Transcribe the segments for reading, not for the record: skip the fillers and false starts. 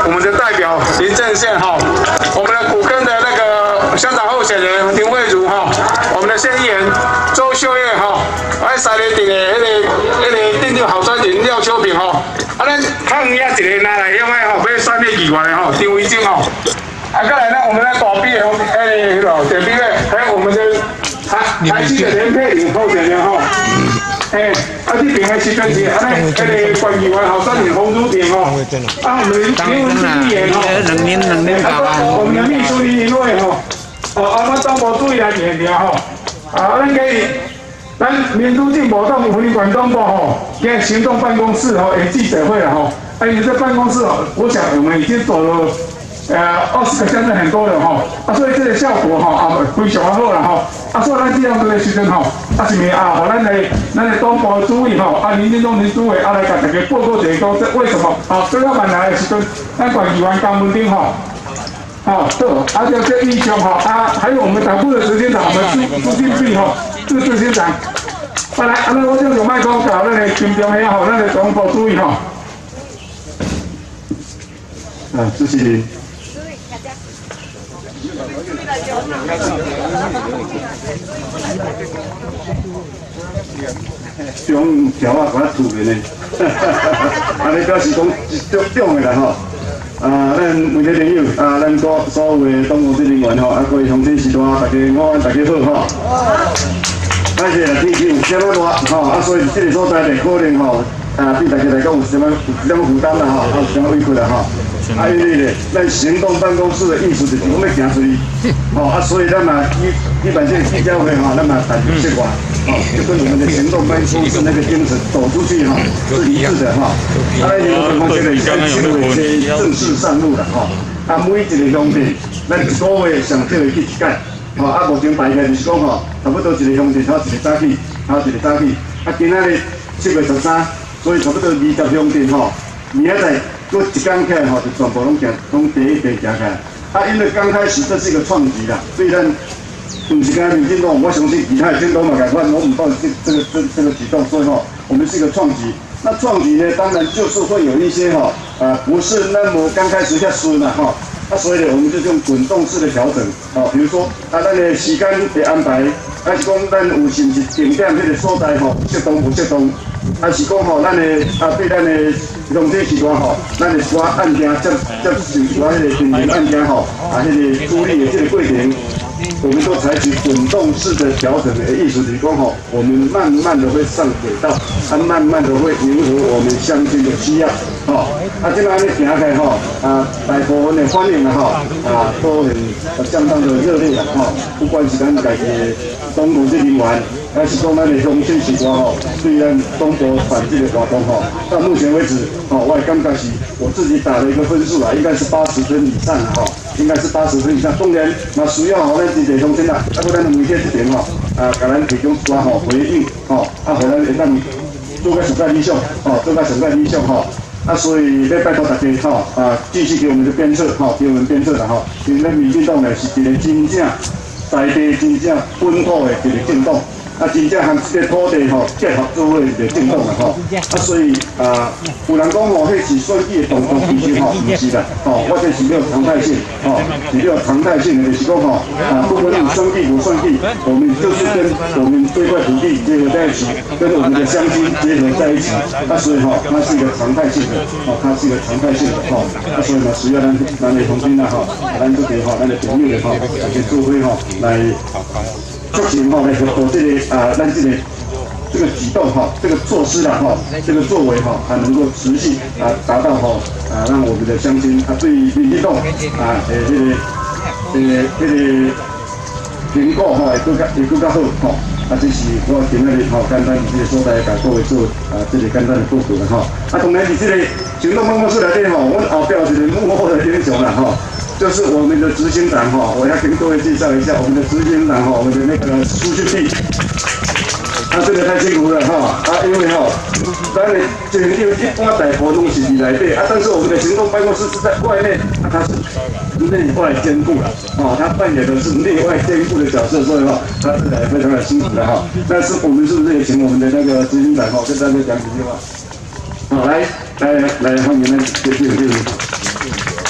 我们的代表林正宪哈，我们的古坑的那个乡长候选人林慧茹哈，我们的县议员周秀叶哈，还三个顶的那个电动候选人廖秋平哈，啊咱抗压一个拿来用的吼，要选迄议员的吼，张维正吼，啊再来呢，我们的大臂的点臂的，还有我们的台区的连佩玲候选人哈。这边的时阵是安尼，那个关议员候选人洪淑萍哦，我们林文基议员哦，我们的秘书林云伟吼，我东部主委来协调吼，咱咱民主进步党福利管东部吼，今日行动办公室吼有记者会了吼，你这办公室哦，我想我们已经走了。20个乡镇很多了哈，所以这个效果哈非常好啦哈，所以咱这样子的时阵哈，是咪互咱的东部主委哈，林建中林主委来甲大家报告一下，讲这为什么最后万来的时阵，咱管议员江文丁哈，对，就这英雄哈，还有我们党部的执行长，我们朱进碧哈，朱执行长，来，我就用麦克风搞咱的金中的哈，咱的东部主委哈，谢谢您。中条啊，把它吐面嘞，安尼表示讲足重的啦吼。咱每个朋友咱所有的党务职人员吼，各位乡亲时代，大家午安，大家好吼。咱现在天气有相当热吼，所以这个所在呢，可能吼对大家来讲有什么负担啦吼，有什么委屈啦吼。因为咧，咱行动办公室的意思就是我们行出去，所以咱嘛一般性记者会咱嘛大力宣传，就跟我们的行动办公室那个精神走出去是一致的咱行动办公室呢，先行为先正式上路了每一个乡镇，咱一个月上少去一届，目前大概就是讲差不多一个乡镇头一个早起，今仔日7月13，所以差不多20乡镇明仔载。过一天起来就全部拢第一行起来。因为刚开始这是一个创举啦，虽然不是跟民进党，我相信其他的政党嘛改换，我们报这个举动，所以我们是一个创举。那创举呢，当然就是会有一些不是那么刚开始遐顺啦所以呢，我们就用滚动式的调整比如说咱的时间的安排，还是讲咱有是不是定点迄个所在适当不适当。还是讲咱的对咱的乡亲时代咱的抓案件接受抓迄个侦查案件迄个处理的这个过程，我们都采取滚动式的调整的意思，就是讲我们慢慢的会上轨道，慢慢的会迎合我们乡亲的需要这个安尼行起来大部分的欢迎都很相当的热烈不管是咱家己的党务职人员，还是讲咱的乡亲时代对咱东部反制的活动到目前为止我也感觉是我自己打了一个分数应该是80分以上应该是80分以上。当然，那需要咱自己乡亲啦，咱的媒体这边甲咱提供抓回应互咱会当做个上个理想做个上个理想所以要拜托大家继续给我们的鞭策给我们鞭策啦因为咱民进党呢是一个真正在地真正本土的一个政党。真正和这个土地结合做伙一个政党所以有人讲迄是选举的动作，其实不是啦我这是没有常态性是没有常态性的，就是讲不管你选举不选举，我们就是跟我们这块土地结合在一起，跟我们的乡亲结合在一起所以它是一个常态性的它是一个常态性的所以需要咱的同胞咱这边咱的朋友大家做伙来。促进来合作这个咱这个举动这个措施啦这个作为能够持续达到让我们的乡亲对于民进党这个评估会更加好这是我今仔日简单这个所在甲各位做这个简单的报告啦当然伫这个行动办公室内底我后壁有一个幕后的英雄啦就是我们的执行长我要跟各位介绍一下我们的执行长我们的那个苏俊碧，他真的太辛苦了因为咱的这个一般大部拢是伫内底但是我们的行动办公室是在外面他是内外兼顾了他扮演的是内外兼顾的角色，所以他是非常的辛苦的但是我们是不是也请我们的那个执行长跟大家讲几句话？来，欢迎咱谢谢。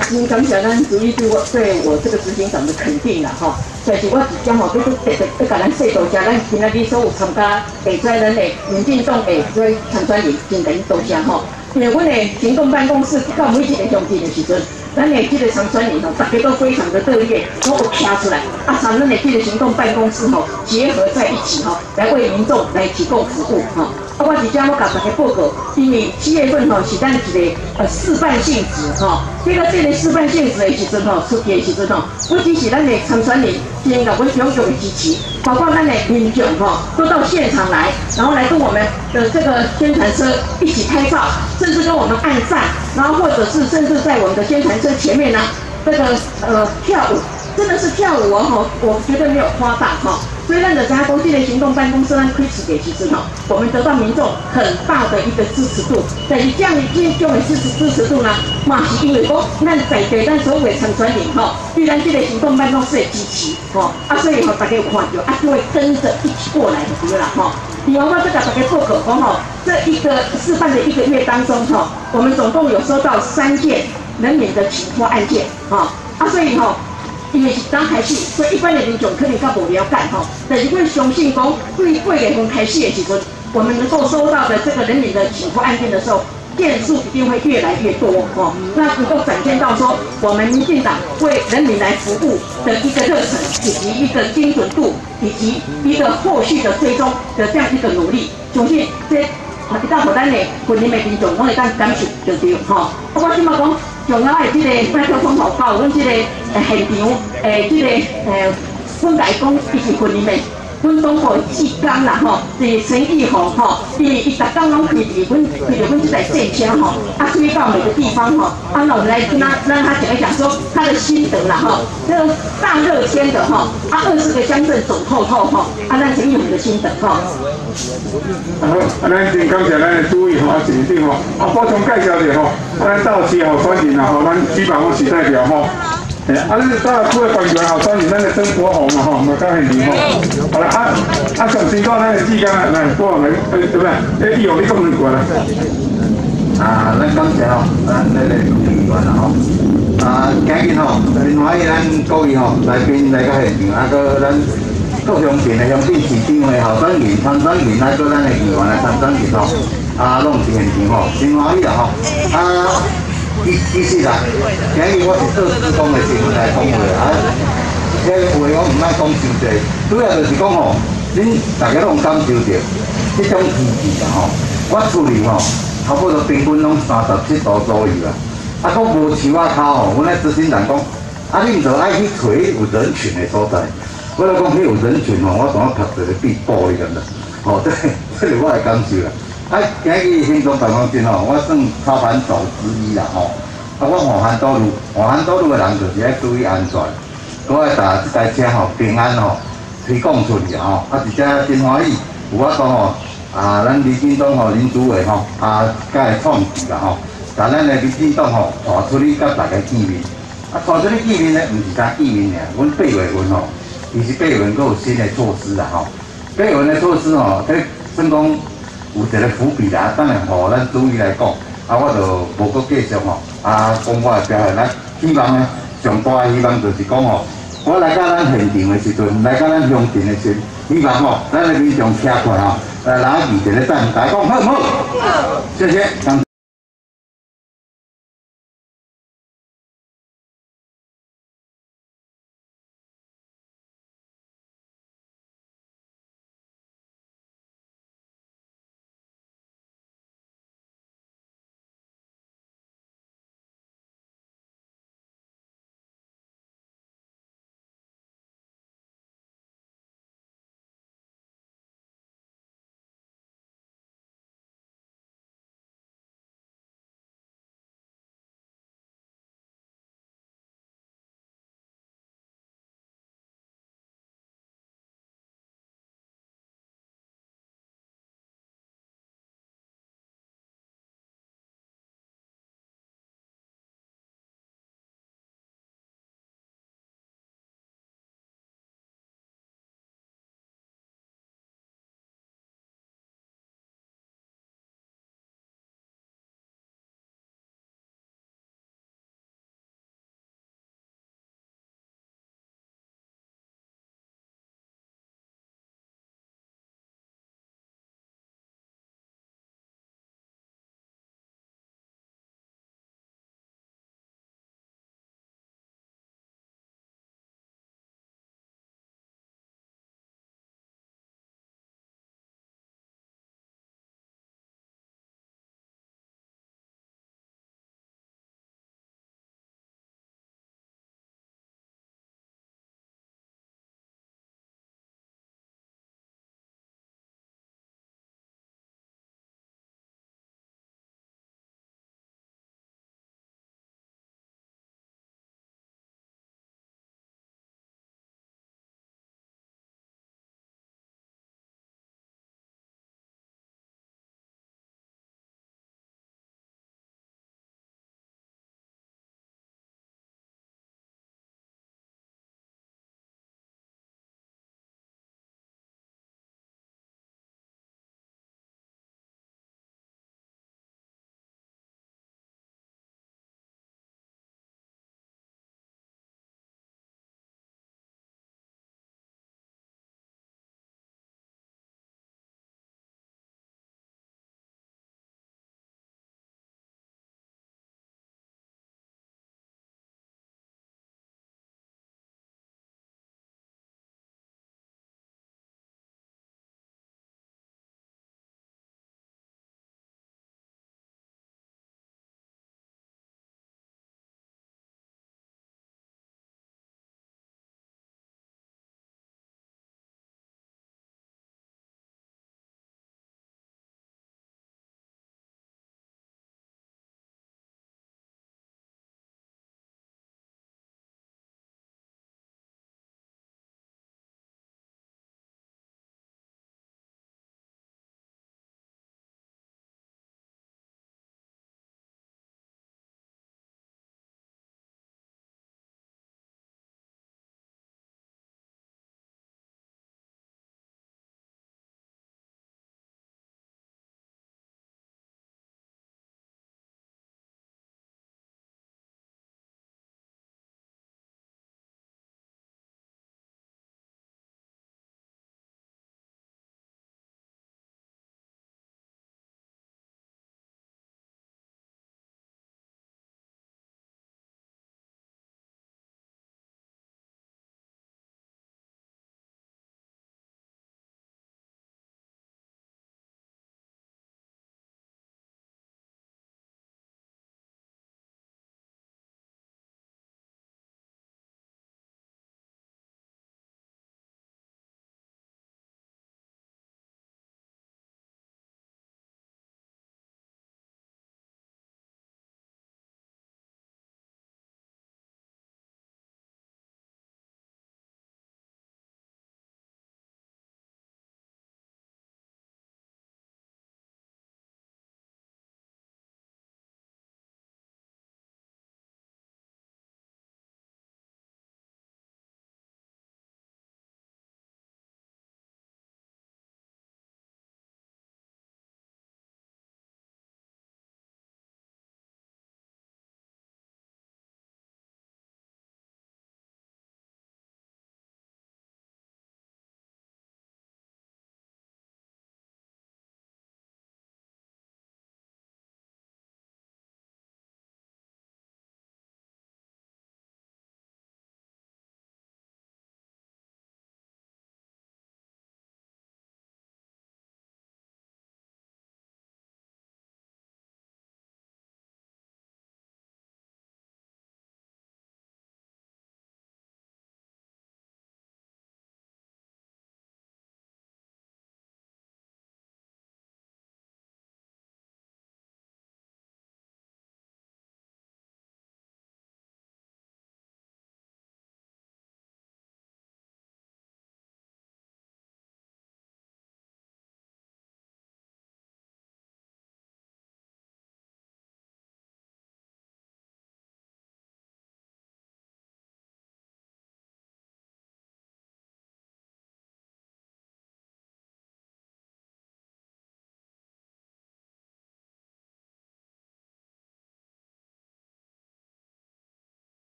真感谢咱主委对我这个执行长的肯定啦吼。但是我真正吼，要甲咱说多谢，咱今仔日所有参加下载咱的民进党的做参选人，真甲你多谢吼。因为阮的行动办公室到每一个乡镇的时阵，咱的这个参选人吼，大家都非常的热烈，都有跳出来，咱的这个行动办公室吼结合在一起吼，来为民众来提供服务吼。我真正我甲大家报告，因为7月份吼是咱一个示范性质吼，这个示范性质的时阵吼，出去的时阵吼，不只是咱的参选人，先甲阮踴跃的支持，包括咱的民众吼，都到现场来，然后来跟我们的这个宣传车一起拍照，甚至跟我们按赞，然后或者是甚至在我们的宣传车前面呢，这个跳舞。真的是跳舞哦，我绝对没有夸大哈。所以咱的咱国际的行动办公室咱开始给其实哈，我们得到民众很大的一个支持度。但是这样的这种的支持度呢，嘛是因为讲咱在地咱所有的参选人哈，对咱这个行动办公室的支持哈，所以大家有看到就会跟着一起过来的对啦哈。另外，我再给大家报告讲哈，这一个示范的1个月当中哈，我们总共有收到3件人民的请托案件哈，所以哈。因为是刚开始，所以一般的民众可能较无了解吼。但是我相信讲，对8月份开始的时阵，我们能够收到的这个人民的请托案件的时候，件数一定会越来越多哦。那能够展现到说，我们民进党为人民来服务的一个热忱，以及一个精准度，以及一个后续的追踪的这样一个努力，相信这一旦互咱的群民的民众，我会当感受就对吼。我即马讲。重要的这个麦克风报告，阮这个现场这个阮来讲，伊是群民的，阮党部志刚啦吼，是陈义宏吼，伊逐工拢开着阮这台电车吼，去到每个地方吼，那我们来让他讲一讲说他的心得啦吼，这个大热天的吼，20个乡镇走透透吼，咱陈义宏的心得吼。 好，咱真感谢咱的主委吼，市长吼，补充介绍者吼，咱到时候选人啦吼，咱基本上是代表吼。咱大区的官员候选人，咱的曾国宏嘛吼，嘛较现场吼。好啦，上先讲咱的志刚来，国宏来，对不对？义勇你讲两句啦。 咱感谢吼，咱那个议员啦吼。今日吼，真欢喜咱各位吼来宾来到现场，搁咱各乡镇的乡镇市长的候选人、参选人，搁咱的议员的参选人吼，拢是现场吼，真欢喜啦吼。其实啦，今日我是做志工的身份来讲话这个话我唔爱讲伤济，主要就是讲吼，恁大家拢感受到这种天气啦吼，我厝里吼差不多平均拢37度左右啦，搁无树仔口吼，阮咧执行人讲，你唔着爱去找有人群的所在，我来讲迄有人群吼，我当我拍一个壁玻璃咁啦，吼，这是我的感受啦。今日行动办公室吼，我算操盘手之一啦吼。我换番道路的人就是要注意安全，我爱打这台车吼平安吼推广出去吼，而且真欢喜，有法讲吼咱民进党吼林主委吼甲会创治啦吼，把咱的民进党吼带出去甲大家见面，带出去见面咧，毋是单见面尔，阮8月份吼，其实8月份佫有新的措施啦吼，8月份的措施吼，这算讲。有一个伏笔啦，等下互咱主委来讲，我就无搁继续吼，讲我的表现，咱希望呢，上大的希望就是讲吼，我来到咱现场的时阵，来到咱乡镇的时，希望吼，咱的民众车快吼，拿起一个赞，大家讲好唔好？谢谢。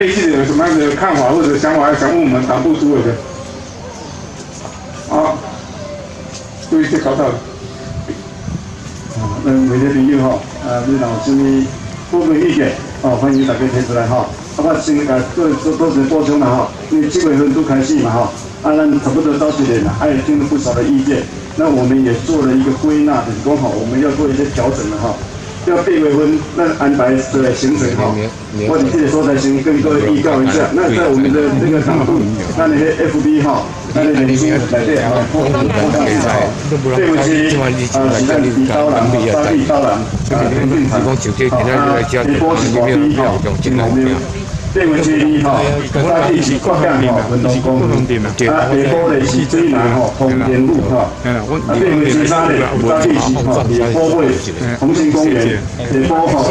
对这个有什么样的看法或者想法，想问我们党部主委的？好，对这搞到。咱每个朋友吼，你若有啥物宝贵意见，欢迎大家提出来吼。我先甲多是补充啦吼，因为7月份都开始嘛吼，咱差不多到这里了，也听了不少的意见，那我们也做了一个归纳，就是讲吼，我们要做一些调整了哈。要8月份那安排的行程哈，我哋这个所在先跟各位预告一下。那在我们的这个党部，那那些 FB 哈，那那些来对啊，对不起是咱李刀郎、张李刀郎田径场，李波是我第一号，这位是2号，沙地是国港吼运动公园，下坡嘞是水南吼通天路吼，这位是沙地是吼下坡尾红星公园，下坡吼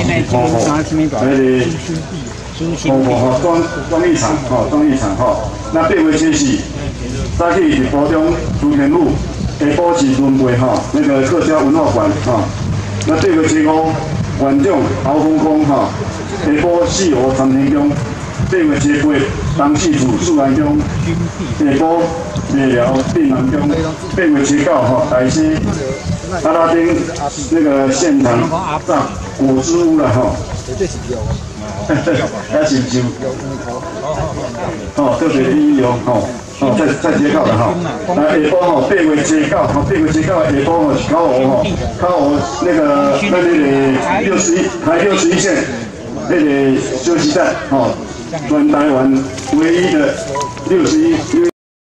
庄艺场吼，那这位是沙地是坡中通天路，下坡是轮回吼那个客家文化馆吼，那这位是万众鳌峰宫吼。下坡四湖参天宫，这位是8东势府树兰宫，下坡夜寮定南宫，这位是9吼台西阿拉丁那个现场炸果汁屋了吼，还是就特别旅游吼。在街口的哈，下坡吼8月街口，8月街口下坡吼是9湖那个台61线。那个休息站，全台湾唯一的61。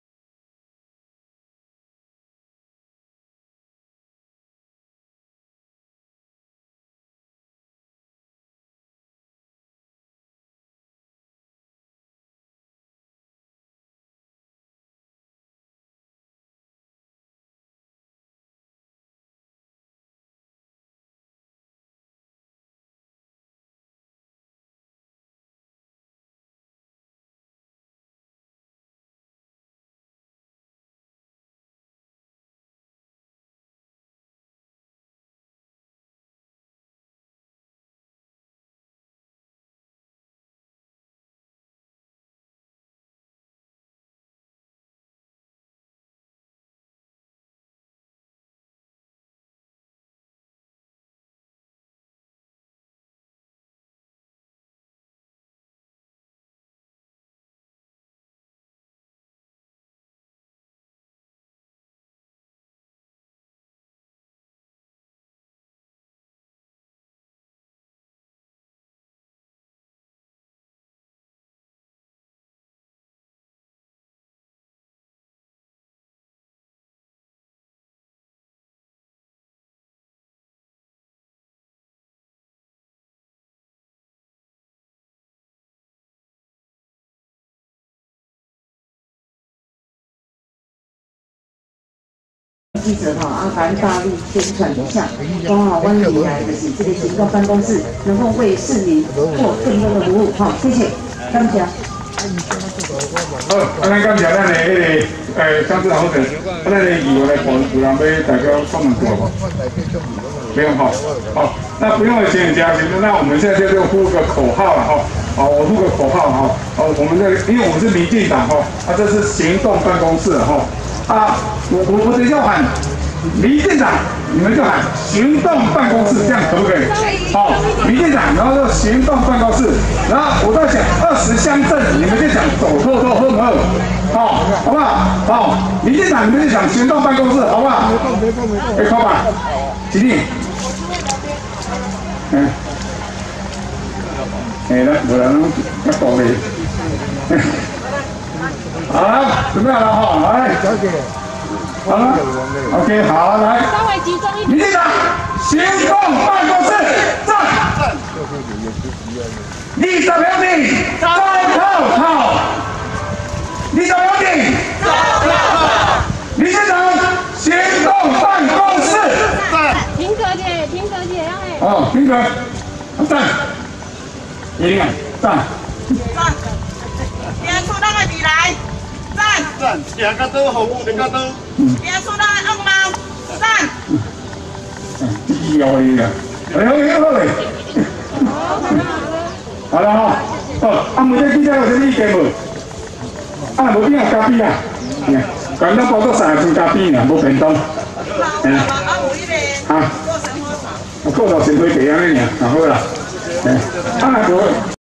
记者阿凡大力宣传一下，哇，我们来的是这个行动办公室，能够为市民做更多的服务，谢谢，感谢。好， 咱感谢咱的乡镇好者，咱的以后来有人要代表帮忙做吗？不用哈，好，那不用的请你加薪。那我们现在就呼个口号了哈，我呼个口号哈，我们因为我们是民进党哈，这是行动办公室哈。我等一下喊民进党，你们就喊行动办公室，这样可不可以？好，民进党，然后就行动办公室，然后我在讲20乡镇，你们就讲走透透喝喝，好不好？好，民进党你们就讲行动办公室，好不好？靠吧，起立。来，不然要倒嘞。好了，准备好了哈，来，好了 ，OK， 好，来， 稍微集中一点。 民进党行动办公室站，立正标定，站靠好，立正标定，站靠好，民进党行动办公室站， 停格姐， 停格，站，一定站， 站，边出那个你来。站，行到倒服务就到倒。边出那个红毛，站。 有啊，好嘞，好了哈。 啊，问这记者有啥意见无？啊，无变咖啡啊，简单包做三份咖啡尔，无便当。啊，过到神火茶安尼尔，好啦。啊，若无。